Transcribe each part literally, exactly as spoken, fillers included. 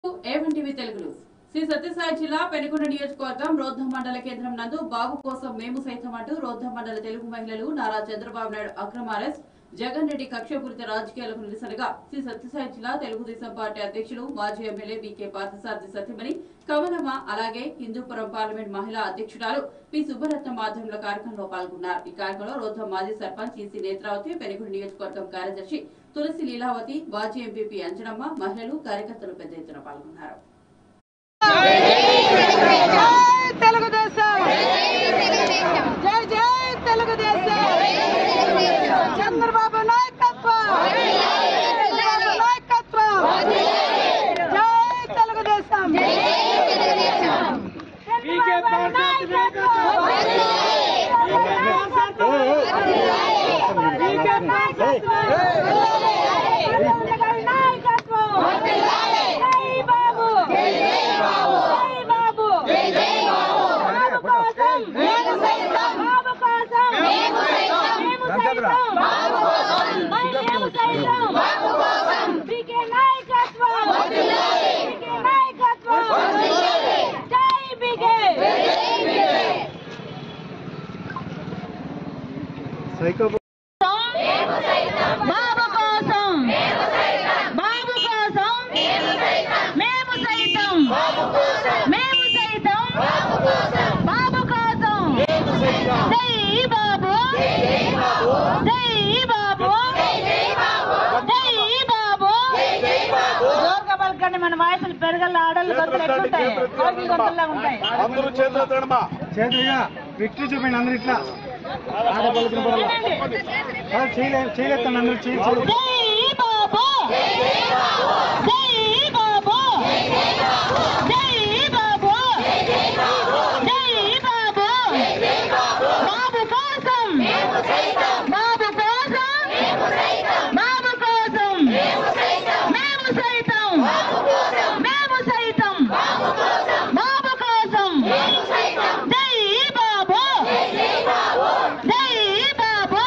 A1 TV తెలుగులో శ్రీ సత్యసాయి జిల్లా పెనుగొండ నియోజకవర్గం రోద్ధ మండల కేంద్రం నందు బాబు కోసం మేము సైతం అంటూ రోద్ధ మండల తెలుగు మహిళలు నారా చంద్రబాబు నాయుడు అక్రమ అరెస్ట్ జగన్ రెడ్డి కక్షపూరిత రాజకీయాలకు నిరసనగా శ్రీ సత్యసాయి జిల్లా తెలుగుదేశం పార్టీ అధ్యక్షులు మాజీ ఎమ్మెల్యే బీకే పార్థసారథి సత్యమణి కమలమ్మ అలాగే హిందూపురం పార్లమెంట్ మహిళా అధ్యక్షురాలు పి సుబ్బరత్నం ఆధ్వర్యంలో కార్యక్రమంలో పాల్గొన్నారు। ఈ కార్యక్రమంలో రోద్ధ మాజీ సర్పంచ్ ఈసీ నేత్రావతి, పెనుగొండ నియోజకవర్గం కార్యదర్శి తులసి లీలావతి, మాజీ ఎంపీపీ అంజనమ్మ, మహిళలు కార్యకర్తలు పెద్ద ఎత్తున పాల్గొన్నారు। చంద్రబాబు నాయకత్వం, నాయకత్వం, జై తెలుగుదేశం, బాబు కోసం, బాబు కోసం మేము సైతం, మేము సైతం బాబు కోసం, జై బాబు, జై బాబు, జై బాబు। జోరుగా పలకండి, మన వాయిసులు పెరగల ఆడలు గొంతులు ఎట్లుంటాయి, కోకిల గొంతుల్లా ఉంటాయి। అందరూ చేతులు ఎత్తడమ్మా, చేతులుగా విక్టరీ చూపండి అందరు ఇట్లా చేయలేస్తాను అందరూ చేయి। జై బాబు, జై బాబు, జై బాబు, జై బాబు, బాబు కోసం, బాబు కోసం, బాబు కోసం మేము సైతం, మేము సైతం బాబు కోసం, జై బాబు, జై బాబు, జై బాబు,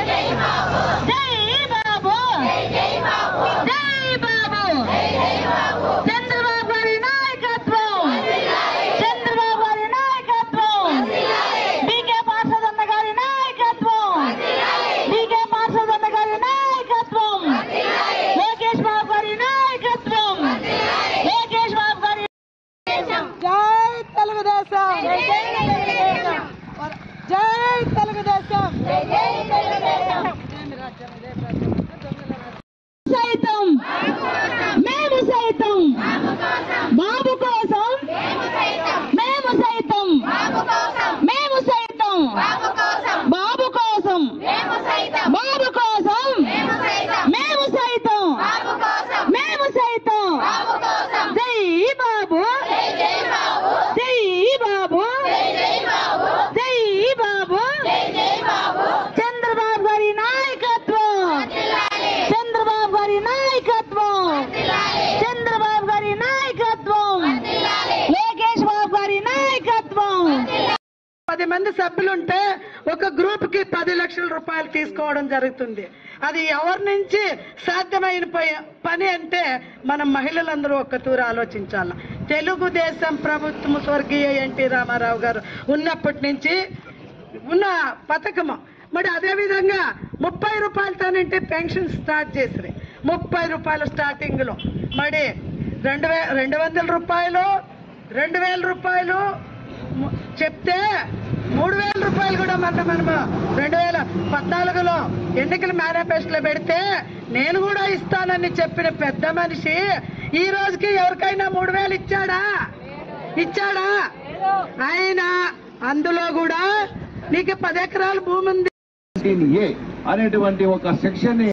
జై బాబు। చంద్రబాబు గారి నాయకత్వం, చంద్రబాబు గారి నాయకత్వం, బీకే పార్థసారథి గారి నాయకత్వం, బీకే పార్థసారథి గారి నాయకత్వం, లోకేష్ బాబు గారి నాయకత్వం, లోకేష్ బాబు గారి జై తెలుగుదేశం, జై తెలుగుదేశం, సైతం మేము సైతం బాబు కోసం, మేము సైతం, మేము సైతం బాబు కోసం, బాబు కోసం మేము సైతం, మేము సైతం జై బాబు, జై బాబు, జై బాబు। చంద్రబాబు గారి నాయకత్వం, చంద్రబాబు గారి నాయకత్వం, చంద్రబాబు గారి నాయకత్వం, లోకేష్ బాబు గారి నాయకత్వం। పది మంది సభ్యులుంటే ఒక గ్రూప్ కి పది లక్షల రూపాయలు తీసుకోవడం జరుగుతుంది। అది ఎవరి నుంచి సాధ్యమైన పని అంటే మనం మహిళలందరూ ఒక్క తూరు ఆలోచించాలి। తెలుగుదేశం ప్రభుత్వం స్వర్గీయ ఎన్టీ రామారావు గారు ఉన్నప్పటి నుంచి ఉన్న పథకము, మరి అదే విధంగా ముప్పై రూపాయలతోనంటే పెన్షన్ స్టార్ట్ చేసి ముప్పై రూపాయలు స్టార్టింగ్ లో, మరి రెండు వే రెండు వందల రూపాయలు రెండు వేల రూపాయలు చెప్తే మూడు వేల రూపాయలు కూడా మన మనము రెండు వేల పద్నాలుగులో ఎన్నికల మేనిఫెస్టోలో పెడితే నేను కూడా ఇస్తానని చెప్పిన పెద్ద మనిషి ఈ రోజుకి ఎవరికైనా మూడు వేలు ఇచ్చాడా, ఇచ్చాడా? ఆయన అందులో కూడా నీకు పది ఎకరాల భూమి ఉంది అనేటువంటి ఒక సెక్షన్